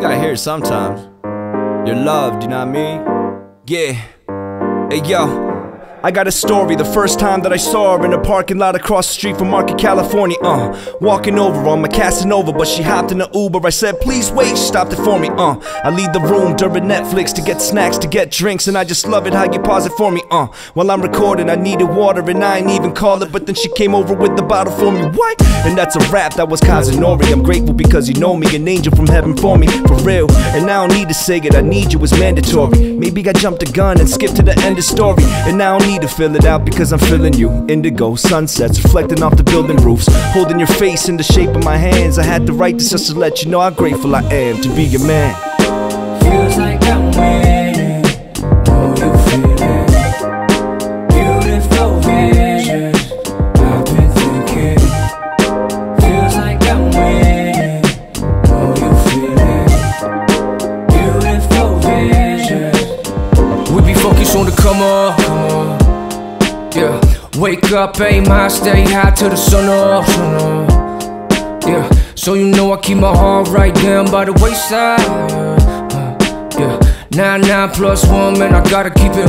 gotta hear it sometimes. You're loved, you know what I mean? Yeah. Hey yo, I got a story, the first time that I saw her in a parking lot across the street from Market, California. Walking over on my Casanova, but she hopped in the Uber. I said, please wait, she stopped it for me. I leave the room during Netflix to get snacks, to get drinks, and I just love it how you pause it for me. While I'm recording, I needed water and I ain't even call it, but then she came over with the bottle for me. What? And that's a rap, that was Kazunori. I'm grateful because you know me, an angel from heaven for me, for real. And I don't need to say it, I need you, it's mandatory. Maybe I jumped the gun and skipped to the end of story, and I don't need to fill it out because I'm feeling you. Indigo sunsets reflecting off the building roofs, holding your face in the shape of my hands. I had to write this just to let you know how grateful I am to be your man. Feels like I'm winning, know you feel it. Beautiful visions, I've been thinking. Feels like I'm winning, know you feel it. Beautiful visions. We be focused on the come on. Yeah, wake up, aim high, stay high till the sun up. Yeah, so you know I keep my heart right down by the wayside. Yeah, 99 plus 1, man, I gotta keep it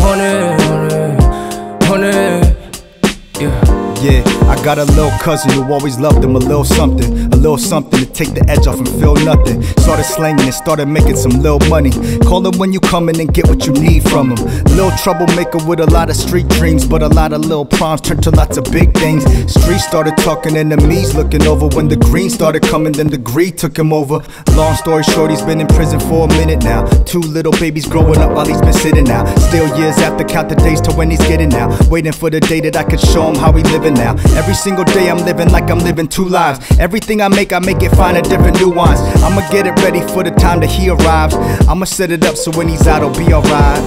100. Yeah, I got a little cousin who always loved him a little something to take the edge off and feel nothing. Started slanging and started making some little money. Call him when you come in and get what you need from him. Little troublemaker with a lot of street dreams, but a lot of little problems turned to lots of big things. Streets started talking, enemies looking over. When the green started coming, then the greed took him over. Long story short, he's been in prison for a minute now. 2 little babies growing up while he's been sitting out. Still years after, count the days to when he's getting out. Waiting for the day that I could show him how he living now. Every single day I'm living like I'm living 2 lives. Everything I make it find a different nuance. I'ma get it ready for the time that he arrives. I'ma set it up so when he's out, I'll be alright.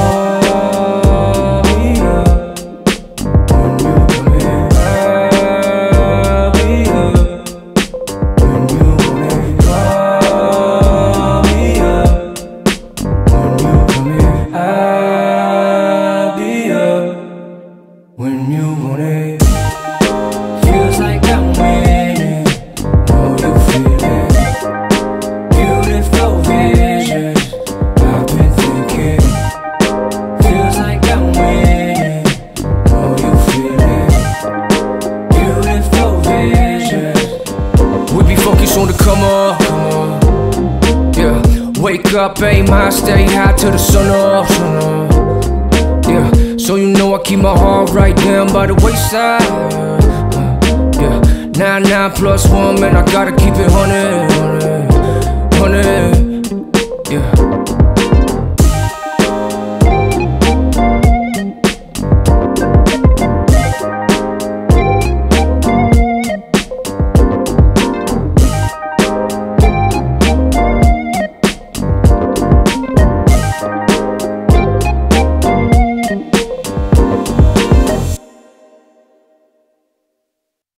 Call me up when you come in. I'll be up when you come in. Call me up when you come in. I'll be up when you want it. Feels like I'm winning, know you feel it. Beautiful visions, I've been thinking. Feels like I'm winning, know you feel it. Beautiful visions. We be focused on the come on. Yeah, wake up, aim high, stay high till the sun up. Yeah, so you know I keep my heart right down by the wayside. Yeah, 99 plus 1, man, I gotta keep it 100.